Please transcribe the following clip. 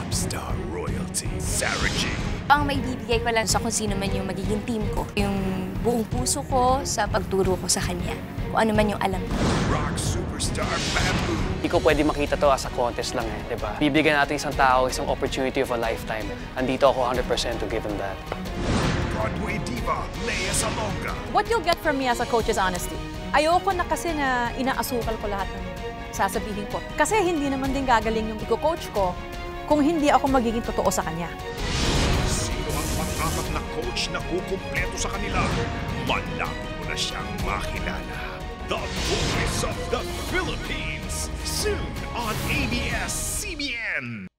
Popstar royalty, Sarah G. Ang may bibigay ko lang sa kung sino man yung magiging team ko, yung buong puso ko sa pagturo ko sa kanya, kung ano man yung alam ko. Rock superstar Bamboo. Hindi ko pwede makita to as a contest lang di ba? Bibigyan natin isang tao isang opportunity of a lifetime. Andito ako 100% to give him that. Broadway diva, Lea Salonga. What you'll get from me as a coach is honesty. Ayoko na kasi na inaasukal ko lahat ng sasabihin ko. Kasi hindi naman din gagaling yung i-coach ko kung hindi ako magiging totoo sa kanya. Sino ang pang-apat na coach na kukumpleto sa kanila? Malapit mo na siyang makilala. The Voice of the Philippines. Soon on ABS-CBN.